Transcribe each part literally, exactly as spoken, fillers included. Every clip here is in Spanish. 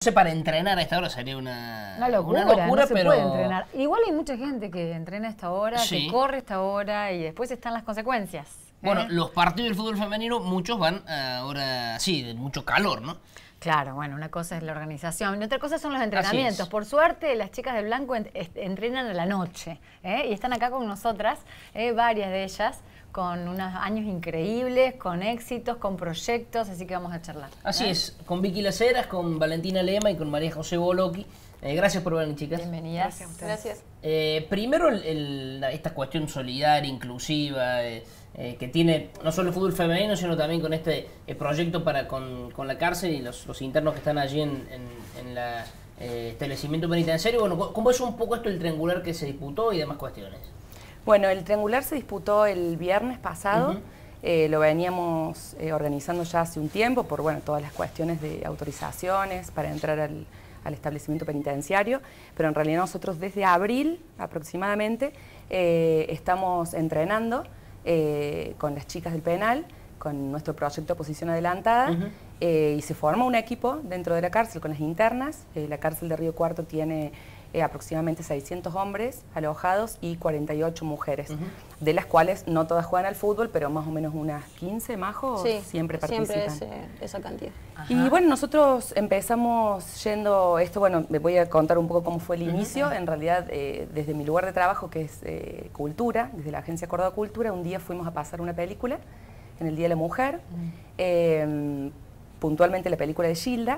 Entonces, para entrenar a esta hora sería una, una locura, una locura no se pero... puede entrenar. Igual hay mucha gente que entrena a esta hora, sí. que corre a esta hora y después están las consecuencias. ¿eh? Bueno, los partidos del fútbol femenino, muchos van ahora, sí, de mucho calor, ¿no? Claro, bueno, una cosa es la organización y otra cosa son los entrenamientos. Por suerte, las chicas de blanco ent entrenan a la noche, ¿eh? Y están acá con nosotras, ¿eh? Varias de ellas, con unos años increíbles, con éxitos, con proyectos, así que vamos a charlar. Así ¿eh? es, con Vicky Laceras, con Valentina Lema y con María José Boloqui. Eh, gracias por venir, chicas. Bienvenidas. Gracias a ustedes. Gracias. Eh, primero, el, el, esta cuestión solidaria, inclusiva, eh, eh, que tiene no solo el fútbol femenino, sino también con este eh, proyecto para con, con la cárcel y los, los internos que están allí en, en, en la eh, establecimiento penitenciario. Bueno, ¿cómo es un poco esto el triangular que se disputó y demás cuestiones? Bueno, el triangular se disputó el viernes pasado. Uh-huh. eh, lo veníamos eh, organizando ya hace un tiempo por bueno todas las cuestiones de autorizaciones para entrar al, al establecimiento penitenciario, pero en realidad nosotros desde abril aproximadamente eh, estamos entrenando eh, con las chicas del penal, con nuestro proyecto Posición Adelantada, uh-huh. eh, y se forma un equipo dentro de la cárcel con las internas. Eh, la cárcel de Río Cuarto tiene Eh, aproximadamente seiscientos hombres alojados y cuarenta y ocho mujeres, uh-huh. de las cuales no todas juegan al fútbol, pero más o menos unas quince majos sí, siempre participan. Siempre es, esa cantidad. Ajá. Y bueno, nosotros empezamos yendo, esto bueno, me voy a contar un poco cómo fue el inicio. Uh-huh. En realidad, eh, desde mi lugar de trabajo, que es eh, Cultura, desde la agencia Córdoba Cultura, un día fuimos a pasar una película, en el Día de la Mujer, uh-huh. eh, puntualmente la película de Gilda.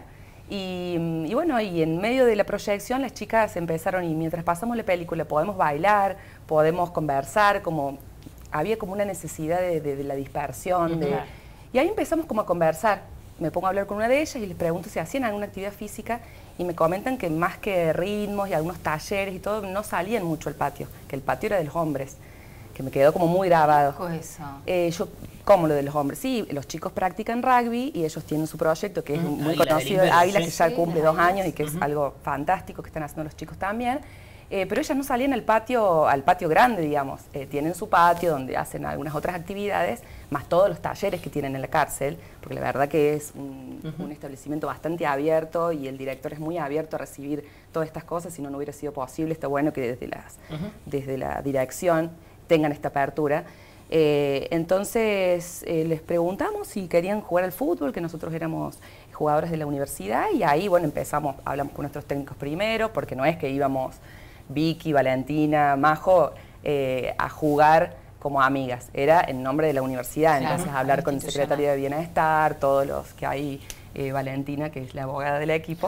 Y, y bueno, y en medio de la proyección las chicas empezaron, y mientras pasamos la película podemos bailar, podemos conversar, como había como una necesidad de, de, de la dispersión. Uh-huh. de, y ahí empezamos como a conversar. Me pongo a hablar con una de ellas y les pregunto si hacían alguna actividad física y me comentan que más que ritmos y algunos talleres y todo, no salían mucho al patio, que el patio era de los hombres, que me quedó como muy grabado. ¿Cómo es eso? Eh, yo, ¿Cómo lo de los hombres? Sí, los chicos practican rugby y ellos tienen su proyecto que es uh-huh. muy Águila conocido, Águila, sí, que ya sí, cumple dos años y que uh-huh. es algo fantástico que están haciendo los chicos también. Eh, pero ellas no salían al patio, al patio grande, digamos. Eh, tienen su patio donde hacen algunas otras actividades, más todos los talleres que tienen en la cárcel, porque la verdad que es un, uh-huh. un establecimiento bastante abierto y el director es muy abierto a recibir todas estas cosas. Si no, no hubiera sido posible. Está bueno que desde, las, uh-huh. desde la dirección tengan esta apertura. Eh, entonces eh, les preguntamos si querían jugar al fútbol, que nosotros éramos jugadores de la universidad, y ahí bueno empezamos, hablamos con nuestros técnicos primero, porque no es que íbamos Vicky, Valentina, Majo eh, a jugar como amigas, era en nombre de la universidad, claro, entonces hablar con el secretario de Bienestar, todos los que hay, eh, Valentina, que es la abogada del equipo,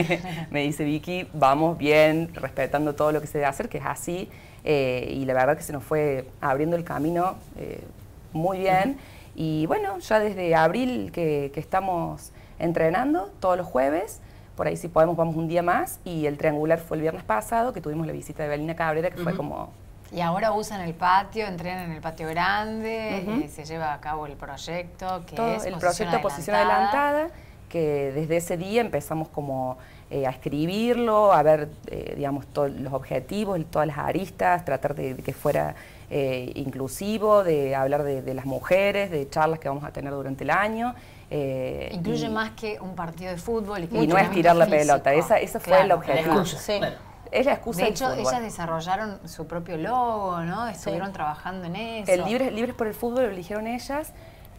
me dice Vicky, vamos bien, respetando todo lo que se debe hacer, que es así. Eh, y la verdad que se nos fue abriendo el camino eh, muy bien. Uh-huh. Y bueno, ya desde abril que, que estamos entrenando todos los jueves, por ahí si podemos vamos un día más, y el triangular fue el viernes pasado, que tuvimos la visita de Belina Cabrera, que uh-huh. fue como... Y ahora usan el patio, entrenan en el patio grande, uh-huh. eh, se lleva a cabo el proyecto, que Todo es el Posición proyecto Adelantada. Posición Adelantada, que desde ese día empezamos como... Eh, a escribirlo, a ver, eh, digamos, todos los objetivos, todas las aristas, tratar de, de que fuera eh, inclusivo, de hablar de, de las mujeres, de charlas que vamos a tener durante el año. Eh, Incluye y, más que un partido de fútbol. Y, que y no es tirar la físico. pelota, esa, esa fue claro, el objetivo. La excusa, sí. Bueno. Es la excusa de hecho, del fútbol. ellas desarrollaron su propio logo, ¿no? Estuvieron sí. trabajando en eso. El Libres, Libres por el Fútbol lo eligieron ellas.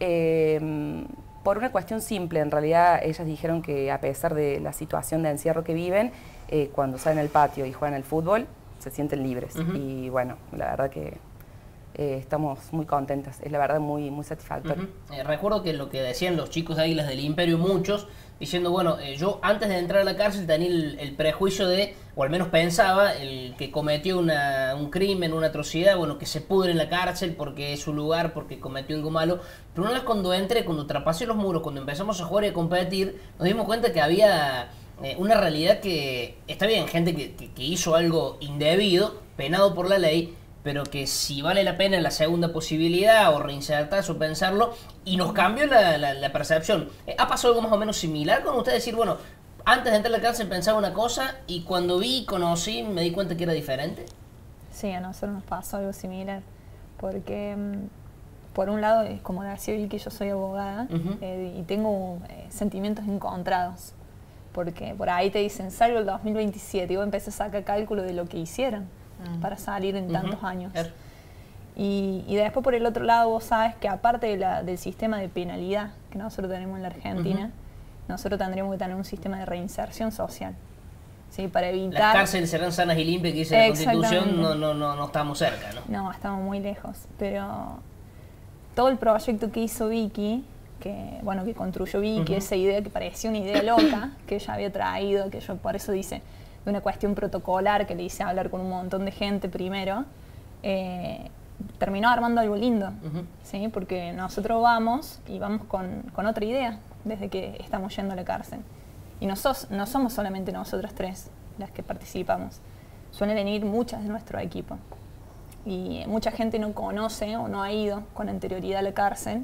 Eh, Por una cuestión simple, en realidad ellas dijeron que a pesar de la situación de encierro que viven, eh, cuando salen al patio y juegan al fútbol, se sienten libres. Uh-huh. Y bueno, la verdad que eh, estamos muy contentas, es la verdad muy, muy satisfactorio. Uh-huh. eh, recuerdo que lo que decían los chicos de Águilas del Imperio, muchos, diciendo, bueno, eh, yo antes de entrar a la cárcel tenía el, el prejuicio de, o al menos pensaba, el que cometió una, un crimen, una atrocidad, bueno, que se pudre en la cárcel porque es su lugar, porque cometió algo malo. Pero una vez cuando entré, cuando traspasé los muros, cuando empezamos a jugar y a competir, nos dimos cuenta que había eh, una realidad que, está bien, gente que, que, que hizo algo indebido, penado por la ley, pero que si vale la pena la segunda posibilidad o reinsertarse o pensarlo, y nos cambió la, la, la percepción. ¿Ha pasado algo más o menos similar con usted? Decir, bueno, antes de entrar a la cárcel pensaba una cosa y cuando vi y conocí me di cuenta que era diferente. Sí, a nosotros nos pasó algo similar, porque por un lado, como decía Vicky, yo soy abogada uh-huh. eh, y tengo eh, sentimientos encontrados. porque por ahí te dicen, salgo el dos mil veintisiete, y vos empezás a sacar cálculo de lo que hicieron mm. para salir en uh-huh. tantos años. Er. Y, y después por el otro lado vos sabes que aparte de la, del sistema de penalidad que nosotros tenemos en la Argentina, uh-huh. nosotros tendríamos que tener un sistema de reinserción social. Sí, para evitar... Las cárceles serán sanas y limpias que dice la Constitución, no, no, no, no estamos cerca, ¿no? No, estamos muy lejos, pero todo el proyecto que hizo Vicky, que bueno, que construyó Vicky, uh-huh. esa idea que parecía una idea loca, que ella había traído, que yo por eso dice, de una cuestión protocolar, que le hice hablar con un montón de gente primero, eh, terminó armando algo lindo, uh-huh. ¿sí? Porque nosotros vamos y vamos con, con otra idea desde que estamos yendo a la cárcel. Y no, sos, no somos solamente nosotras tres las que participamos, suelen venir muchas de nuestro equipo. Y mucha gente no conoce o no ha ido con anterioridad a la cárcel.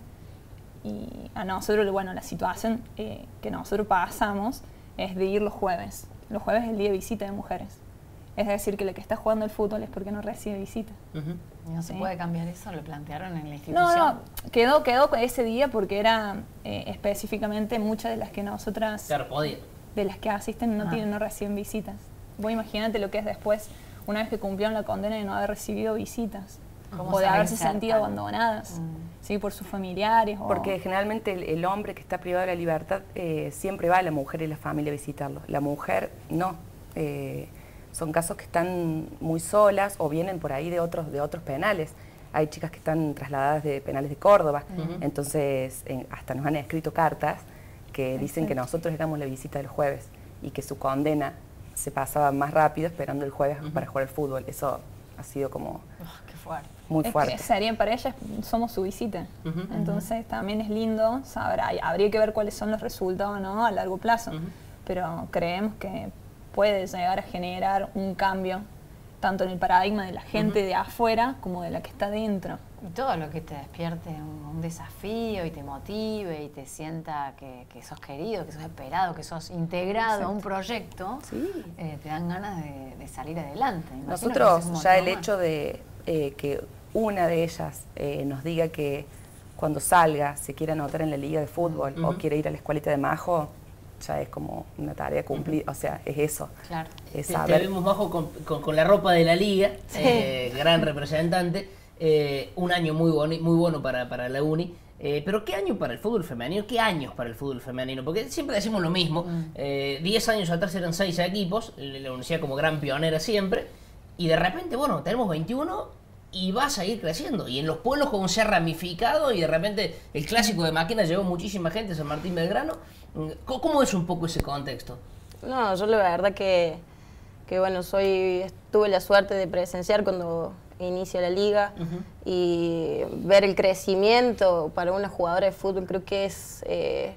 Y a nosotros, bueno, la situación eh, que nosotros pasamos es de ir los jueves. Los jueves es el día de visita de mujeres. Es decir, que la que está jugando el fútbol es porque no recibe visita. Uh-huh. ¿No se ¿Sí? puede cambiar eso? ¿Lo plantearon en la institución? No, no, quedó, quedó ese día porque era eh, específicamente muchas de las que nosotras... Claro, podía. De las que asisten no, ah. tienen, no reciben visitas. Vos imagínate lo que es después, una vez que cumplieron la condena de no haber recibido visitas. O de haberse sentido abandonadas, mm. ¿sí? Por sus familiares. O... Porque generalmente el, el hombre que está privado de la libertad eh, siempre va a la mujer y la familia a visitarlo. La mujer no. Eh, son casos que están muy solas o vienen por ahí de otros, de otros penales. Hay chicas que están trasladadas de penales de Córdoba, uh-huh. entonces en, hasta nos han escrito cartas que Exacto. dicen que nosotros éramos la visita del jueves y que su condena se pasaba más rápido esperando el jueves uh-huh. para jugar al fútbol. Eso ha sido como... Oh, qué fuerte. Muy es fuerte. Que serían para ellas, somos su visita. Uh-huh, Entonces uh-huh. también es lindo saber, habría que ver cuáles son los resultados, ¿no? A largo plazo. Uh-huh. Pero creemos que puede llegar a generar un cambio tanto en el paradigma de la gente uh-huh. de afuera como de la que está dentro. Y todo lo que te despierte un, un desafío y te motive y te sienta que, que sos querido, que sos esperado, que sos integrado Exacto. a un proyecto, sí. eh, te dan ganas de, de salir adelante. Imagino Nosotros ya el hecho de eh, que una de ellas eh, nos diga que cuando salga se quiere anotar en la liga de fútbol uh-huh. o quiere ir a la escuelita de Majo, ya es como una tarea cumplida, uh-huh. o sea, es eso. Claro. Es saber. Te vemos Majo con, con, con la ropa de la liga, sí. eh, gran representante, eh, un año muy, boni, muy bueno para, para la Uni, eh, pero ¿qué año para el fútbol femenino? ¿Qué años para el fútbol femenino? Porque siempre decimos lo mismo, diez uh-huh. eh, años atrás eran seis equipos, la universidad como gran pionera siempre, y de repente, bueno, tenemos veintiuno y va a seguir creciendo. Y en los pueblos como se ha ramificado y de repente el clásico de Máquina llevó muchísima gente, San Martín Belgrano. ¿Cómo es un poco ese contexto? No, yo la verdad que, que bueno, soy tuve la suerte de presenciar cuando inicia la liga uh-huh. y ver el crecimiento para una jugadora de fútbol creo que es eh,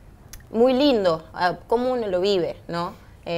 muy lindo, cómo uno lo vive, ¿no?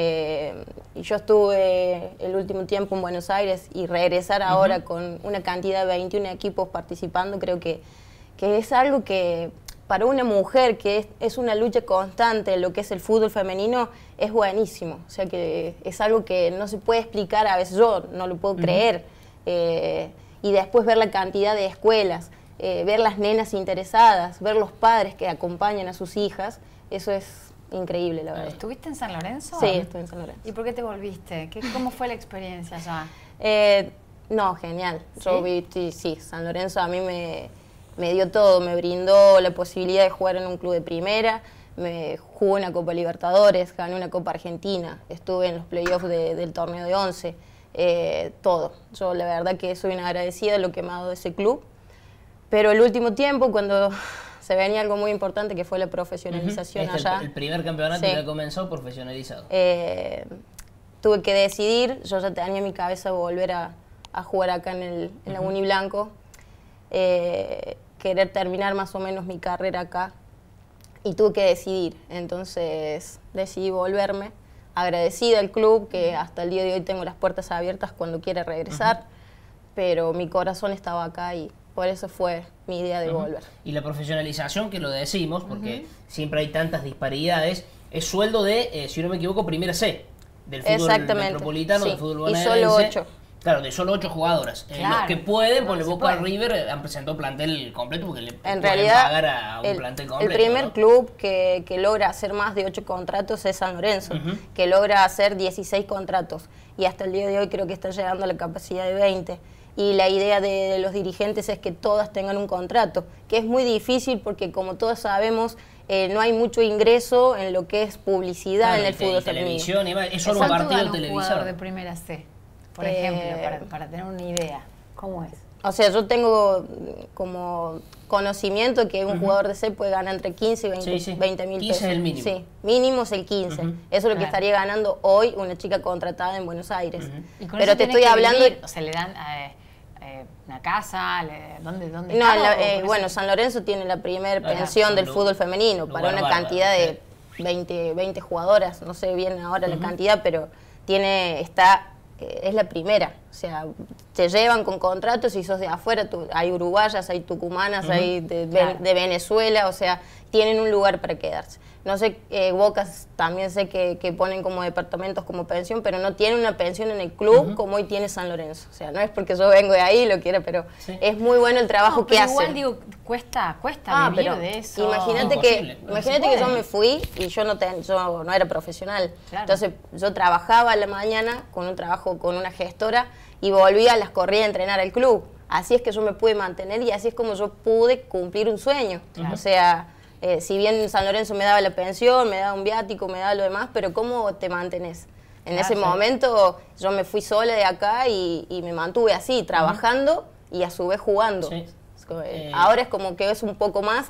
Eh, y yo estuve el último tiempo en Buenos Aires y regresar ahora uh-huh. con una cantidad de veintiún equipos participando, creo que, que es algo que para una mujer que es, es una lucha constante lo que es el fútbol femenino es buenísimo. O sea que es algo que no se puede explicar, a veces yo no lo puedo uh-huh. creer. Eh, y después ver la cantidad de escuelas, eh, ver las nenas interesadas, ver los padres que acompañan a sus hijas, eso es increíble, la verdad. ¿Estuviste en San Lorenzo? Sí, estuve en San Lorenzo. ¿Y por qué te volviste? ¿Qué, ¿Cómo fue la experiencia allá? Eh, no, genial. ¿Sí? Yo vi, sí, sí, San Lorenzo a mí me, me dio todo, me brindó la posibilidad de jugar en un club de primera, me jugué una Copa Libertadores, gané una Copa Argentina, estuve en los playoffs de, del torneo de once, eh, todo. Yo la verdad que soy una agradecida de lo que me ha dado ese club, pero el último tiempo cuando... se venía algo muy importante que fue la profesionalización uh-huh. este allá. El, el primer campeonato sí. que comenzó profesionalizado. Eh, tuve que decidir, yo ya tenía en mi cabeza volver a, a jugar acá en, el, en la uh-huh. Uni Blanco, eh, querer terminar más o menos mi carrera acá y tuve que decidir. Entonces decidí volverme, agradecida al club que hasta el día de hoy tengo las puertas abiertas cuando quiera regresar, uh-huh. pero mi corazón estaba acá y por eso fue mi idea de uh-huh. volver. Y la profesionalización, que lo decimos, porque uh-huh. siempre hay tantas disparidades, es sueldo de, eh, si no me equivoco, primera C, del fútbol metropolitano, sí. del fútbol bonaerense. Y solo ocho. Claro, de solo ocho jugadoras. Claro. Eh, los que pueden, por No, el se Boca puede. River han presentado plantel completo porque le En pueden realidad, pagar a un el, plantel el completo. primer ¿no? club que, que logra hacer más de ocho contratos es San Lorenzo, Ujú. que logra hacer dieciséis contratos. Y hasta el día de hoy creo que está llegando a la capacidad de veinte. Y la idea de, de los dirigentes es que todas tengan un contrato, que es muy difícil porque, como todos sabemos, eh, no hay mucho ingreso en lo que es publicidad Claro, en el y te- fútbol y femenino. televisión, y demás, es solo un ¿Cuánto partido gana un televisado. jugador de primera C, por Eh, ejemplo, para, para tener una idea? ¿Cómo es? O sea, yo tengo como conocimiento que un jugador de C puede ganar entre quince y Sí, sí. veinte mil quince pesos. es el mínimo. Sí, mínimo es el quince. Ujú. Eso es lo que Claro. estaría ganando hoy una chica contratada en Buenos Aires. Y con Pero eso te tenés estoy que hablando... vivir, o sea, le dan eh, eh, una casa, le- ¿dónde, dónde No, está? en la- ¿O eh, por bueno, eso? San Lorenzo tiene la primera Ah, pensión un del lu- fútbol femenino lugar para una bárbaro, cantidad de sí. veinte, veinte jugadoras, no sé bien ahora la cantidad, pero tiene está eh, es la primera. O sea, te llevan con contratos y sos de afuera, tú- hay uruguayas, hay tucumanas, hay de, Claro. de Venezuela, o sea, tienen un lugar para quedarse. No sé, eh, Bocas también sé que, que ponen como departamentos como pensión, pero no tiene una pensión en el club Ujú. como hoy tiene San Lorenzo. O sea, no es porque yo vengo de ahí y lo quiera, pero Sí. es muy bueno el trabajo No, que pero hacen. igual digo, cuesta, cuesta Ah, vivir pero de eso. imagínate Imposible, que, no imagínate se que yo puede. me fui y yo no, ten- yo no era profesional. Claro. Entonces yo trabajaba a la mañana con un trabajo con una gestora y volvía a las corridas a entrenar al club. Así es que yo me pude mantener y así es como yo pude cumplir un sueño. O sea, eh, si bien San Lorenzo me daba la pensión, me daba un viático, me daba lo demás, pero ¿cómo te mantenés? En Claro, ese sí. momento yo me fui sola de acá y, y me mantuve así, trabajando y a su vez jugando. Sí. Es como, eh, Eh, Ahora es como que es un poco más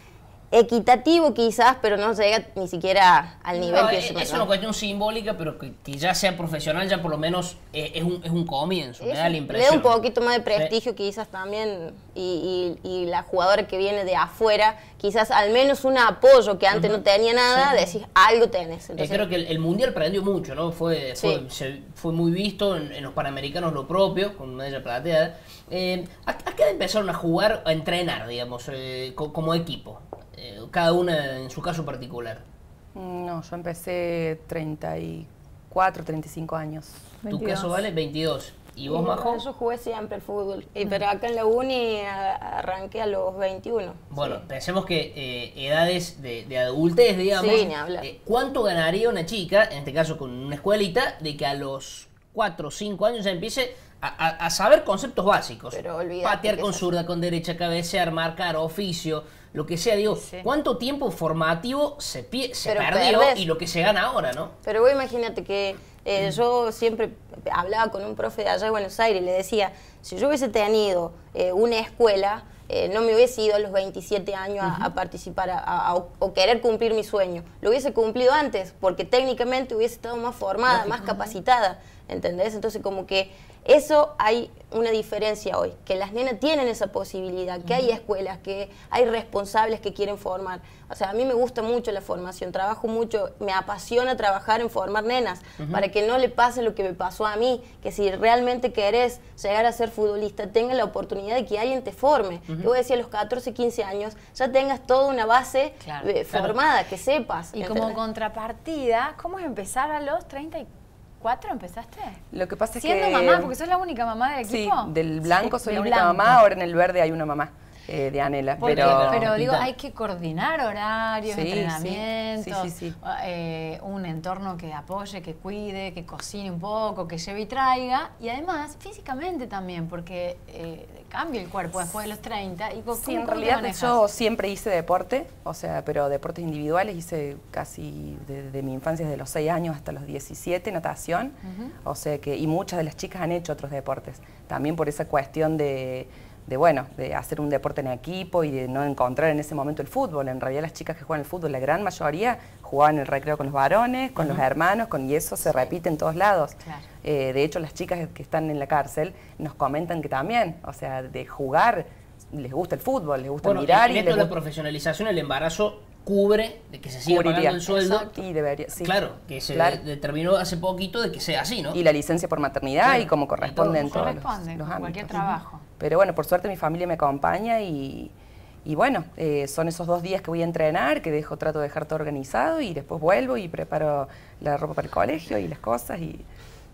equitativo quizás, pero no llega ni siquiera al nivel No, que es, se me es una cuestión simbólica, pero que, que ya sea profesional, ya por lo menos eh, es, un, es un comienzo, me Eso, da la le impresión. da un poquito más de prestigio quizás también y, y- y la jugadora que viene de afuera, quizás al menos un apoyo que antes no tenía nada, Sí. decís algo tenés. Eh, Entonces, creo que el, el Mundial prendió mucho, ¿no? Fue, fue, Sí. se- fue muy visto en, en los Panamericanos lo propio, con medalla plateada. Eh, ¿a, a qué edad empezaron a jugar, a entrenar, digamos, eh, co- como equipo? Eh, cada una en su caso particular. No, yo empecé treinta y cuatro, treinta y cinco años. ¿Tu veintidós. caso vale? veintidós. ¿Y vos, y Majo? Yo jugué siempre el fútbol, y, pero acá en la uni a- arranqué a los veintiuno. Bueno, sí. pensemos que eh, edades de, de adultez, digamos. Sí, ni hablar. eh, ¿Cuánto ganaría una chica, en este caso con una escuelita, de que a los cuatro o cinco años ya empiece a, a- a saber conceptos básicos? Pero olvídate Patear que con es zurda, con derecha, cabecear, marcar, oficio, lo que sea. Digo, Sí. ¿cuánto tiempo formativo se, pie- se Pero perdió perdés. y lo que se gana ahora, no? Pero vos imagínate que eh, yo siempre hablaba con un profe de allá de Buenos Aires y le decía, si yo hubiese tenido eh, una escuela, eh, no me hubiese ido a los veintisiete años a, a participar a- a- a- o querer cumplir mi sueño. Lo hubiese cumplido antes, porque técnicamente hubiese estado más formada, más capacitada, ¿entendés? Entonces como que eso hay una diferencia hoy, que las nenas tienen esa posibilidad, que hay escuelas, que hay responsables que quieren formar. O sea, a mí me gusta mucho la formación, trabajo mucho, me apasiona trabajar en formar nenas, para que no le pase lo que me pasó a mí, que si realmente querés llegar a ser futbolista, tengas la oportunidad de que alguien te forme. Que vos decías a los catorce, quince años, ya tengas toda una base Claro, eh, claro. formada, que sepas. Y como ¿entendés? contrapartida, ¿cómo es empezar a los treinta y cuatro? ¿Empezaste? Lo que pasa es Siendo que... mamá, porque sos la única mamá del Sí, equipo. del blanco Sí, soy la del única blanco. mamá, ahora en el verde hay una mamá, eh, de Anela. Porque- pero pero digo, Hospital. hay que coordinar horarios, Sí, sí. entrenamientos, Sí, sí, sí. eh, un entorno que apoye, que cuide, que cocine un poco, que lleve y traiga, y además físicamente también, porque eh, cambia el cuerpo después de los treinta. Y, ¿cómo- Sí, en cómo te realidad manejas? yo siempre hice deporte, o sea, pero deportes individuales, hice casi desde mi infancia, desde los seis años hasta los diecisiete, natación, o sea que, y muchas de las chicas han hecho otros deportes, también por esa cuestión de, de, bueno, de hacer un deporte en equipo y de no encontrar en ese momento el fútbol. En realidad las chicas que juegan el fútbol, la gran mayoría, jugaban en el recreo con los varones, con los hermanos, con, y eso se repite en todos lados. Claro. Eh, de hecho, las chicas que están en la cárcel nos comentan que también, o sea, de jugar, les gusta el fútbol, les gusta Bueno, mirar en y esto les de la gusta profesionalización, el embarazo cubre de que se siga cubriría. pagando el sueldo. Exacto. Y debería, sí. Claro, que se Claro. de- determinó hace poquito de que sea así, ¿no? Y la licencia por maternidad Claro, y como y corresponde todo. en todos los, Corresponde, los con cualquier ámbitos. trabajo. Pero bueno, por suerte mi familia me acompaña y, y bueno, eh, son esos dos días que voy a entrenar, que dejo, trato de dejar todo organizado y después vuelvo y preparo la ropa para el colegio y las cosas y,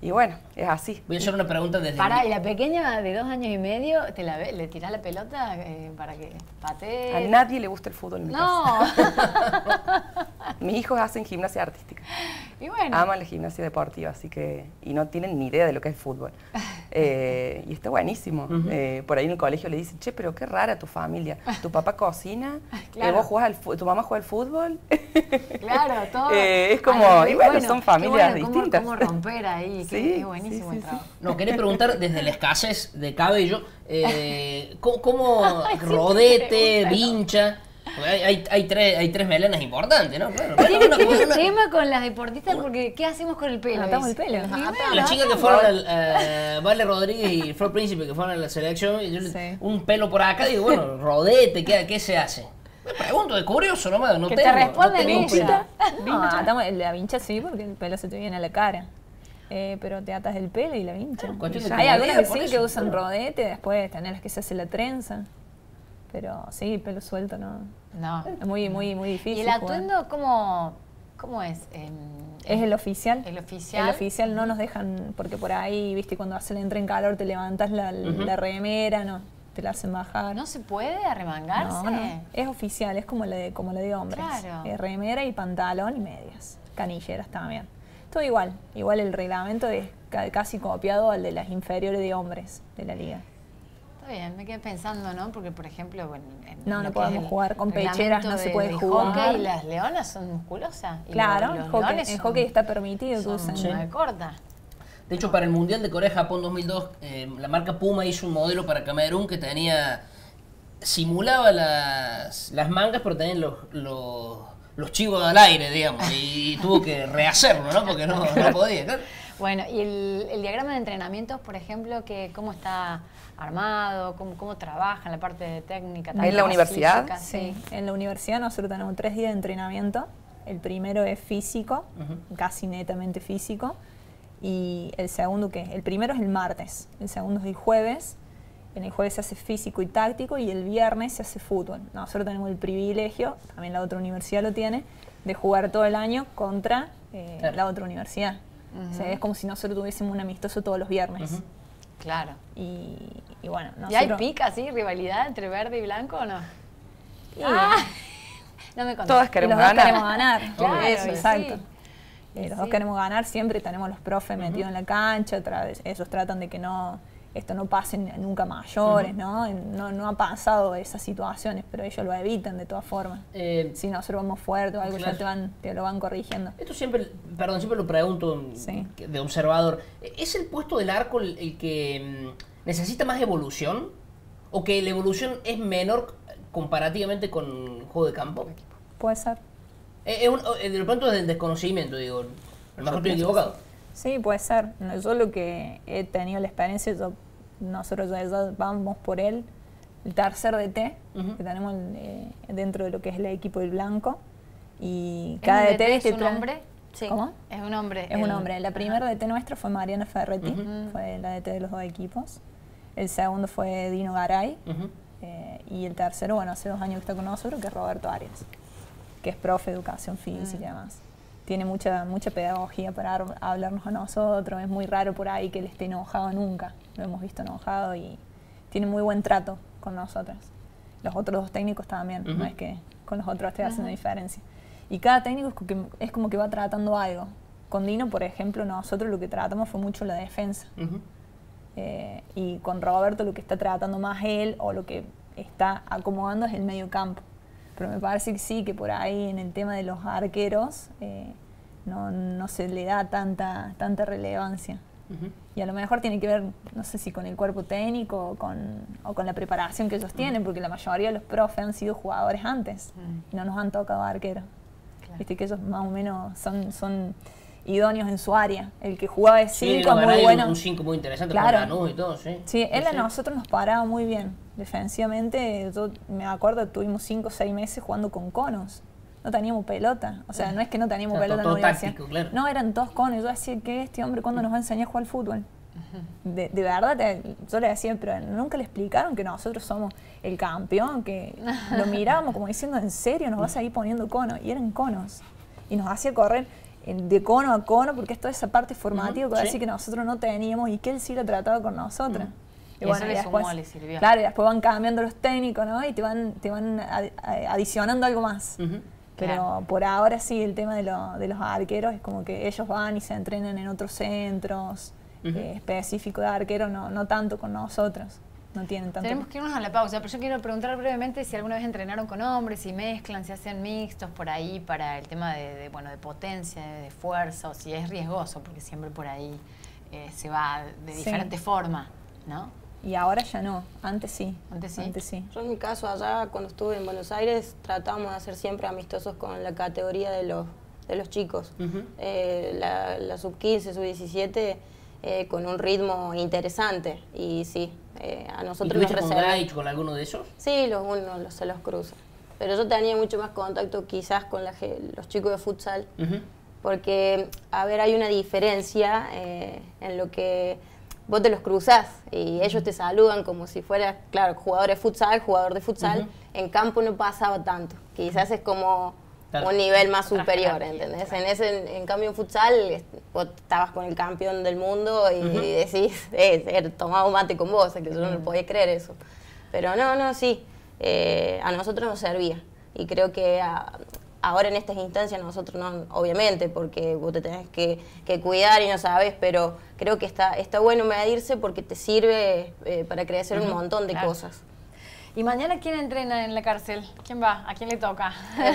Y bueno, es así. Voy a hacer una pregunta desde... Para, ¿y la pequeña de dos años y medio, te la ve, le tirás la pelota eh, para que patee? A nadie le gusta el fútbol en mi No. casa. Mis hijos hacen gimnasia artística. Y bueno. Aman la gimnasia deportiva, así que... Y no tienen ni idea de lo que es el fútbol. Eh, y está buenísimo. Uh-huh. eh, por ahí en el colegio le dicen, che, pero qué rara tu familia. Tu papá cocina, claro. eh, vos jugás al fútbol, tu mamá juega al fútbol. Claro, todo. eh, es como, Ay, y bueno, bueno, son familias bueno, distintas. Cómo, cómo romper ahí, sí, qué, qué buenísimo sí, sí, el trabajo. Sí. No, quería preguntar desde la escasez de cabello, eh, ¿cómo, cómo Ay, rodete, vincha? Hay, hay, hay, tres, hay tres melenas importantes, ¿no? Claro, ¿Tiene una, un tema con las deportistas? Porque ¿qué hacemos con el pelo? Atamos el pelo. Ah, las chicas que fueron, al, uh, Vale Rodríguez y Flor Príncipe, que fueron a la selección, y yo sí. un pelo por acá, digo, bueno, rodete, ¿qué, qué se hace? Me pregunto, de curioso nomás, no que tengo. te responden no ella. No, atamos la vincha sí, porque el pelo se te viene a la cara. Eh, pero te atas el pelo y la vincha. Claro, hay algunas que sí eso, que usan claro. rodete, después tenés las que se hace la trenza. Pero sí, pelo suelto no. No. Es muy, muy, muy difícil. ¿Y el atuendo cómo, cómo es? Eh, es el oficial. El oficial. El oficial no nos dejan, porque por ahí, viste, cuando se le entra en calor te levantas la, uh-huh. la remera, no, te la hacen bajar. ¿No se puede arremangarse? No, no. Es oficial, es como la de, como la de hombres. Claro. Es remera y pantalón y medias. Canilleras también. Todo igual. Igual el reglamento es casi copiado al de las inferiores de hombres de la liga. Está bien, me quedé pensando, ¿no? Porque, por ejemplo, bueno, en no, no podemos jugar con pecheras, no se puede de jugar. Hockey, y las leonas son musculosas. Y claro, los, los hockey, en son, hockey está permitido que usen. Sí. corta. De hecho, para el Mundial de Corea-Japón dos mil dos, eh, la marca Puma hizo un modelo para Camerún que tenía... simulaba las, las mangas, pero tenía los, los, los chivos al aire, digamos, y tuvo que rehacerlo, ¿no? Porque no, no podía, claro. Bueno, y el, el diagrama de entrenamientos, por ejemplo, que ¿cómo está armado? ¿Cómo, cómo trabaja en la parte técnica? ¿En la universidad? Física, sí. sí, en la universidad nosotros tenemos tres días de entrenamiento. El primero es físico, uh-huh. casi netamente físico, y el segundo, ¿qué? El primero es el martes, el segundo es el jueves. En el jueves se hace físico y táctico y el viernes se hace fútbol. Nosotros tenemos el privilegio, también la otra universidad lo tiene, de jugar todo el año contra eh, claro. la otra universidad. Uh-huh. O sea, es como si nosotros tuviésemos un amistoso todos los viernes. Uh-huh. Claro. Y, y bueno, nosotros... ¿Y hay pica, sí, rivalidad entre verde y blanco o no? Y, ah, no me conté. Todas queremos los ganar. Dos queremos ganar. Claro, eso, exacto. Sí. Eh, los sí. dos queremos ganar, siempre tenemos los profes uh-huh. metidos en la cancha, otra vez, ellos tratan de que no... esto no pase nunca mayores, uh-huh. ¿no? ¿no? No ha pasado esas situaciones, pero ellos lo evitan de todas formas. Eh, si nosotros vamos fuerte o algo, claro. ya te, van, te lo van corrigiendo. Esto siempre, perdón, siempre lo pregunto sí. de observador. ¿Es el puesto del arco el, el que necesita más evolución? ¿O que la evolución es menor comparativamente con el juego de campo? Puede ser. Es un, de pronto es del desconocimiento, digo. A lo mejor estoy equivocado. Sí, puede ser. Yo lo que he tenido la experiencia, yo, nosotros ya, ya vamos por él, el tercer D T, uh-huh. que tenemos eh, dentro de lo que es el equipo del blanco. Y cada D T es un hombre. Sí. ¿Cómo? Es un hombre. Es un hombre. La primera D T nuestra fue Mariana Ferretti, uh-huh. fue la D T de los dos equipos. El segundo fue Dino Garay. Uh-huh. eh, y el tercero, bueno, hace dos años que está con nosotros, que es Roberto Arias, que es profe de educación física uh-huh. y demás. Tiene mucha mucha pedagogía para hablarnos a nosotros, es muy raro por ahí que él esté enojado nunca, lo hemos visto enojado y tiene muy buen trato con nosotros. Los otros dos técnicos también, uh-huh. no es que con los otros esté uh-huh. haciendo diferencia. Y cada técnico es como, que, es como que va tratando algo. Con Dino, por ejemplo, nosotros lo que tratamos fue mucho la defensa. Uh-huh. eh, y con Roberto lo que está tratando más él o lo que está acomodando es el medio campo. Pero me parece que sí, que por ahí en el tema de los arqueros eh, no, no se le da tanta, tanta relevancia. Uh-huh. Y a lo mejor tiene que ver, no sé si con el cuerpo técnico o con, o con la preparación que ellos uh-huh. tienen, porque la mayoría de los profes han sido jugadores antes uh-huh. y no nos han tocado arqueros. Claro. Viste que ellos más o menos son, son idóneos en su área. El que jugaba de cinco, sí, muy bueno. Un cinco muy interesante, claro. con Lanús y todo, sí. Sí, él sí, a sí. nosotros nos paraba muy bien. Defensivamente, yo me acuerdo, tuvimos cinco o seis meses jugando con conos. No teníamos pelota. O sea, no es que no teníamos claro, pelota todo en la universidad. Táctico, claro. No, eran todos conos. Yo decía, ¿qué este hombre cuándo nos va a enseñar a jugar al fútbol? Uh-huh. De, de verdad, te, yo le decía, pero nunca le explicaron que nosotros somos el campeón, que lo mirábamos como diciendo, ¿en serio nos vas a ir poniendo conos? Y eran conos. Y nos hacía correr. en, de cono a cono, porque es toda esa parte formativa Uh-huh, que sí. así que nosotros no teníamos y que él sí lo trataba con nosotras. Uh-huh. Y, y bueno, eso y le después, sumó, le sirvió. Claro, y después van cambiando los técnicos, ¿no? Y te van, te van ad, adicionando algo más. Uh-huh. Pero Claro. por ahora sí, el tema de, lo, de los arqueros es como que ellos van y se entrenan en otros centros uh-huh. eh, específicos de arqueros, no, no tanto con nosotros. No tienen tanto. Tenemos que irnos a la pausa, pero yo quiero preguntar brevemente si alguna vez entrenaron con hombres, si mezclan, si hacen mixtos por ahí para el tema de, de, bueno, de potencia, de fuerza, o si es riesgoso, porque siempre por ahí eh, se va de sí. diferente forma, ¿no? Y ahora ya no, antes sí. Antes sí. Antes sí. Yo en mi caso allá, cuando estuve en Buenos Aires, tratábamos de hacer siempre amistosos con la categoría de los, de los chicos. Uh-huh. eh, la, la sub quince, sub diecisiete, eh, con un ritmo interesante. Y sí, eh, a nosotros ¿Y nos con Gaich, con alguno de esos? Sí, los uno los, se los cruza. Pero yo tenía mucho más contacto quizás con la, los chicos de futsal. Uh-huh. Porque, a ver, hay una diferencia eh, en lo que vos te los cruzás y ellos te saludan como si fueras, claro, jugador de futsal, jugador de futsal. Uh-huh. En campo no pasaba tanto. Quizás es como claro. un nivel más superior, ¿entendés? Claro. En, ese, en cambio en futsal vos estabas con el campeón del mundo y, uh-huh. y decís, eh, tomaba un mate con vos, que yo uh-huh. no podía creer eso. Pero no, no, sí, eh, a nosotros nos servía. Y creo que a, ahora en estas instancias nosotros no, obviamente, porque vos te tenés que, que cuidar y no sabes, pero creo que está, está bueno medirse porque te sirve eh, para crecer uh-huh. un montón de claro. cosas. ¿Y mañana quién entrena en la cárcel? ¿Quién va? ¿A quién le toca?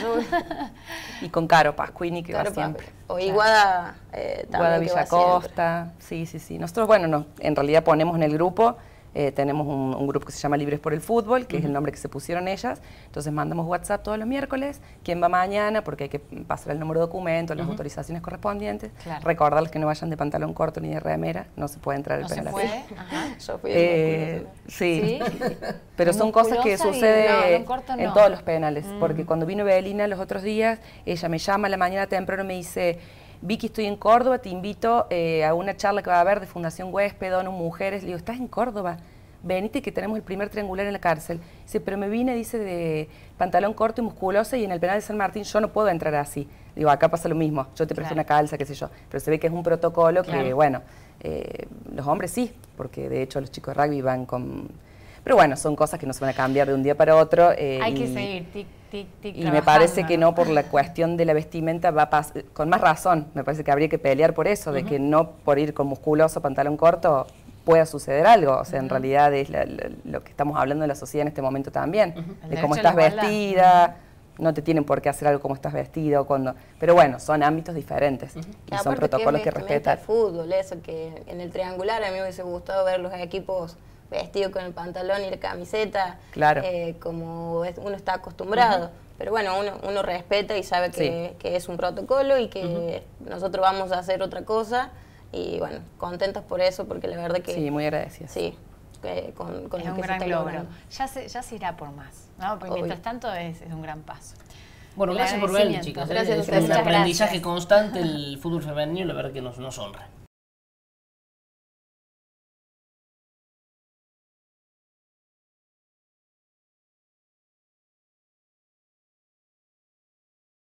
Y con Caro Pasquini, que Caro va siempre. O claro. Iguada eh, también Guada Villacosta, sí, sí, sí. Nosotros, bueno, no, en realidad ponemos en el grupo, eh, tenemos un, un grupo que se llama Libres por el Fútbol, que uh-huh. es el nombre que se pusieron ellas. Entonces mandamos WhatsApp todos los miércoles, quién va mañana, porque hay que pasar el número de documento, las uh-huh. autorizaciones correspondientes. Claro. Recordarles que no vayan de pantalón corto ni de remera, no se puede entrar al ¿No penal se puede? así. Ajá. Yo fui eh, sí. ¿Sí? Pero son cosas que suceden no, no, en no. todos los penales, Mm. porque cuando vino Evelina los otros días, ella me llama a la mañana temprano y me dice: Vicky, estoy en Córdoba, te invito eh, a una charla que va a haber de Fundación Huésped, ONU Mujeres. Le digo, ¿estás en Córdoba? Venite que tenemos el primer triangular en la cárcel. Dice, pero me vine, dice, de pantalón corto y musculosa y en el penal de San Martín yo no puedo entrar así. Digo, acá pasa lo mismo, yo te presto claro. una calza, qué sé yo. Pero se ve que es un protocolo claro. que, bueno, eh, los hombres sí, porque de hecho los chicos de rugby van con... Pero bueno, son cosas que no se van a cambiar de un día para otro. Eh, Hay y, que seguir, tic, tic, tic. Y me parece que no por la cuestión de la vestimenta va a pasar, con más razón, me parece que habría que pelear por eso, uh-huh. de que no por ir con musculoso, pantalón corto, pueda suceder algo. O sea, uh-huh. en realidad es la, la, lo que estamos hablando de la sociedad en este momento también, uh-huh. de cómo estás vestida, no te tienen por qué hacer algo como estás vestida o cuando... Pero bueno, son ámbitos diferentes uh-huh. y, y son protocolos que, que respetar. El fútbol, eso, que en el triangular a mí me hubiese gustado ver los equipos vestido con el pantalón y la camiseta, claro. eh, como es, uno está acostumbrado. Uh-huh. Pero bueno, uno, uno respeta y sabe que, sí. que es un protocolo y que uh-huh. nosotros vamos a hacer otra cosa. Y bueno, contentos por eso, porque la verdad que... Sí, muy agradecidas. Sí, que con, con es lo un que gran se está logro. Ya se, ya se irá por más, ¿no? Porque Obvio. mientras tanto es, es un gran paso. Bueno, gracias por verlo, chicas. Gracias es a ustedes. un aprendizaje gracias. constante el fútbol femenino, la verdad que nos, nos honra.